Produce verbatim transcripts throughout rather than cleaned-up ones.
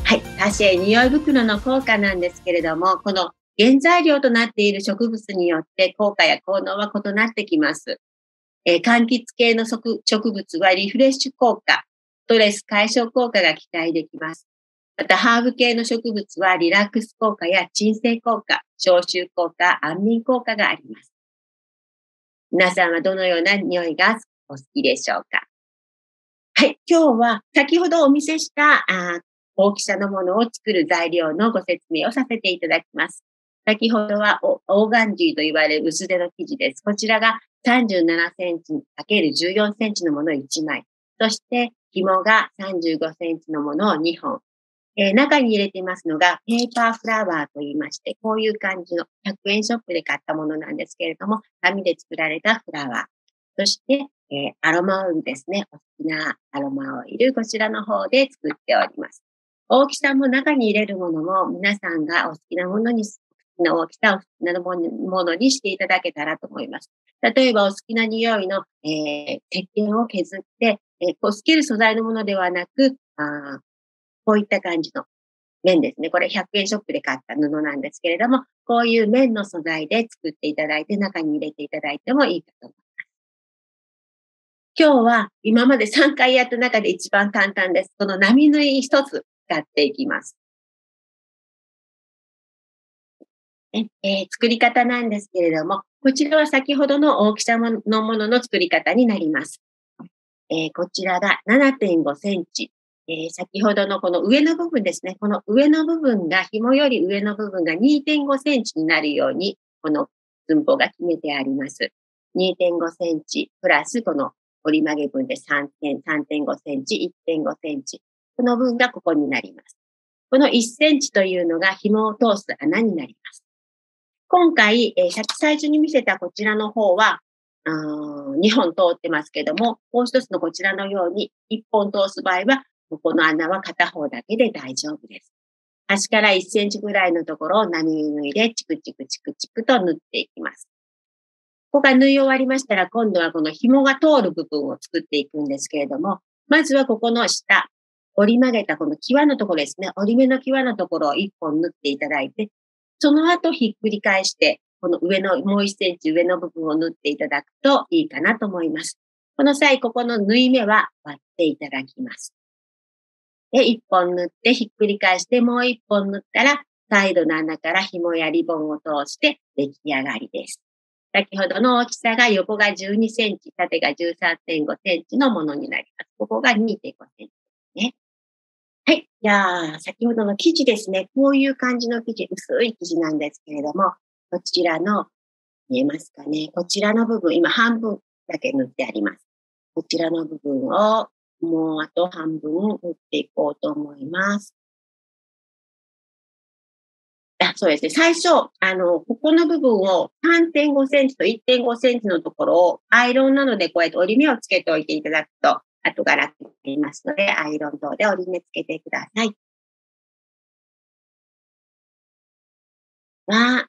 はい、多種匂い袋の効果なんですけれども、この原材料となっている植物によって効果や効能は異なってきます。えー、柑橘系の植物はリフレッシュ効果、ストレス解消効果が期待できます。また、ハーブ系の植物はリラックス効果や鎮静効果、消臭効果、安眠効果があります。皆さんはどのような匂いがお好きでしょうか？はい、今日は先ほどお見せしたあ大きさのものを作る材料のご説明をさせていただきます。先ほどはオーガンジーと言われる薄手の生地です。こちらがさんじゅうななセンチかけるじゅうよんセンチのものいちまい。そして紐がさんじゅうごセンチのものをにほん。えー、中に入れていますのがペーパーフラワーと言いまして、こういう感じのひゃくえんショップで買ったものなんですけれども、紙で作られたフラワー。そして、えー、アロマオイルですね。お好きなアロマオイル、こちらの方で作っております。大きさも中に入れるものも皆さんがお好きなものに、好きな大きさ、お好きなものにしていただけたらと思います。例えばお好きな匂いの、えー、石鹸を削って、えー、こう透ける素材のものではなく、あこういった感じの綿ですね。これひゃくえんショップで買った布なんですけれども、こういう綿の素材で作っていただいて中に入れていただいてもいいかと思います。今日は今までさんかいやった中で一番簡単です。この波縫い一つ使っていきます。ええー、作り方なんですけれども、こちらは先ほどの大きさのものの作り方になります。えー、こちらが ななてんごセンチ。えー、先ほどのこの上の部分ですね。この上の部分が、紐より上の部分が にてんごセンチになるように、この寸法が決めてあります。にてんごセンチプラスこの折り曲げ分でさんてんごセンチ、いってんごセンチ。この分がここになります。このいっセンチというのが紐を通す穴になります。今回、えー、最初に見せたこちらの方は、にほん通ってますけども、もう一つのこちらのようにいっぽん通す場合は、ここの穴は片方だけで大丈夫です。端からいっセンチぐらいのところを波縫いでチクチクチクチクと縫っていきます。ここが縫い終わりましたら、今度はこの紐が通る部分を作っていくんですけれども、まずはここの下、折り曲げたこの際のところですね、折り目の際のところをいっぽん縫っていただいて、その後ひっくり返して、この上のもういっセンチ上の部分を縫っていただくといいかなと思います。この際、ここの縫い目は割っていただきます。で、いっぽん縫ってひっくり返して、もういっぽん縫ったら、サイドの穴から紐やリボンを通して出来上がりです。先ほどの大きさが横がじゅうにセンチ、縦が じゅうさんてんごセンチのものになります。ここが にてんごセンチですね。はい。じゃあ、先ほどの生地ですね。こういう感じの生地、薄い生地なんですけれども、こちらの、見えますかね。こちらの部分、今半分だけ塗ってあります。こちらの部分を、もうあと半分塗っていこうと思います。あ、そうですね。最初、あの、ここの部分を さんてんごセンチと いってんごセンチのところをアイロンなのでこうやって折り目をつけておいていただくと、後が楽になりますので、アイロン等で折り目つけてください。は、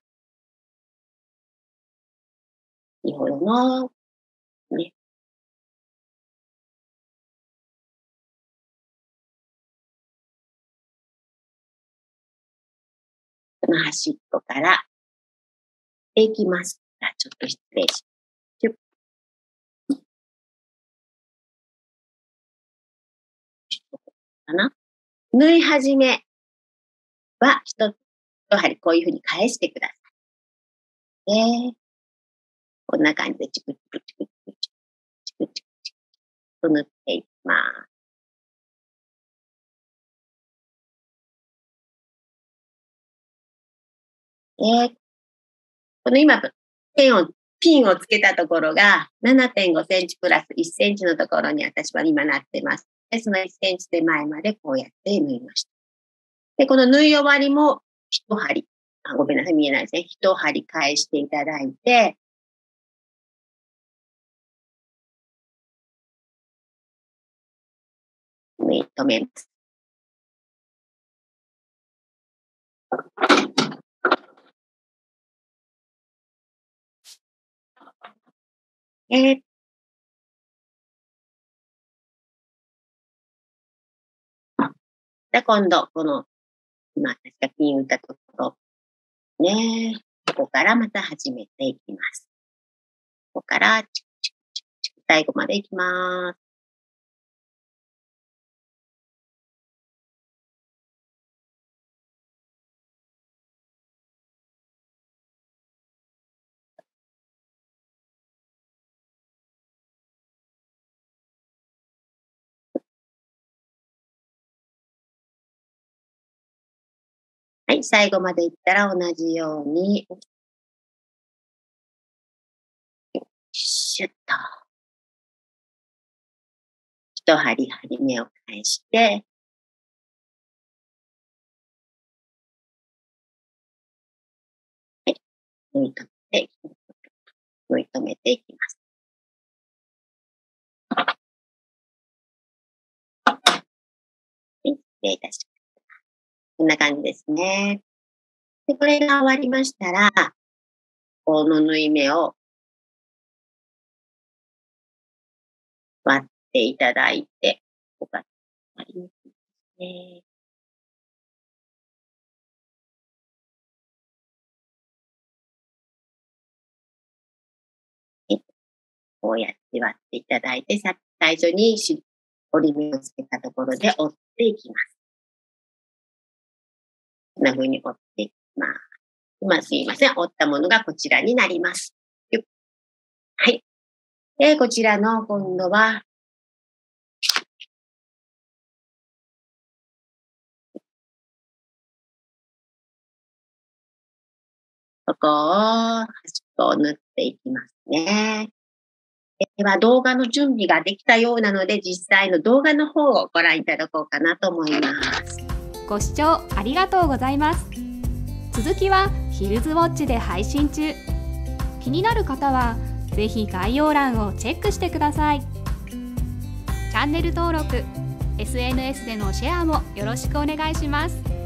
先ほどの、ね、この端っこからいきます。あ、ちょっと失礼しかな。縫い始めは一つ一針こういうふうに返してください。ね。こんな感じでチクチクチクチクチクチクチクチクと縫っていきます。で、この今、ペンを、ピンをつけたところが ななてんごセンチプラスいっセンチのところに私は今なってます。で、そのいっセンチ手前までこうやって縫いました。で、この縫い終わりも一針、あ、ごめんなさい、見えないですね。一針返していただいて、縫い止めます。えー、で、今度、この今、私がピン打ったところ、ね、ここからまた始めていきます。ここから、チクチクチクチク最後までいきます。はい、最後までいったら同じように、シュッと、一針針目を返して、はい、縫い留めて、縫い留めていきます。はい、失礼いたします。こんな感じですね。で、これが終わりましたら、この縫い目を割っていただいて、ここが割りにくいですね。はい、こうやって割っていただいて、さ最初に折り目をつけたところで折っていきます。こんな風に折っていきます。今すいません。折ったものがこちらになります。はい。で、こちらの今度は、ここを端っこを縫っていきますね。では動画の準備ができたようなので、実際の動画の方をご覧いただこうかなと思います。 ご視聴ありがとうございます。続きはヒルズウォッチで配信中。気になる方はぜひ概要欄をチェックしてください。チャンネル登録、エスエヌエス でのシェアもよろしくお願いします。